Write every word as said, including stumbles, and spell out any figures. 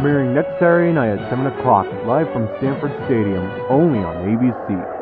premiering next Saturday night at seven o'clock, live from Stanford Stadium, only on A B C.